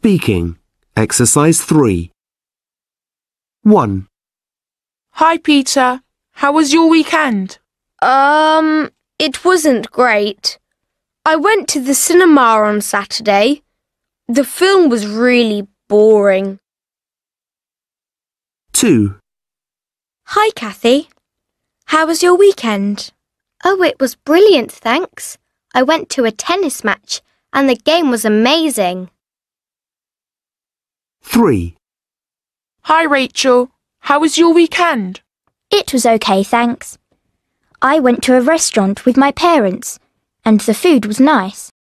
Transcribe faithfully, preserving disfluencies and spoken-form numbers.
Speaking. Exercise three. one. Hi, Peter. How was your weekend? Um, it wasn't great. I went to the cinema on Saturday. The film was really boring. two. Hi, Kathy. How was your weekend? Oh, it was brilliant, thanks. I went to a tennis match and the game was amazing. three. Hi, Rachel. How was your weekend? It was okay, thanks. I went to a restaurant with my parents, and the food was nice.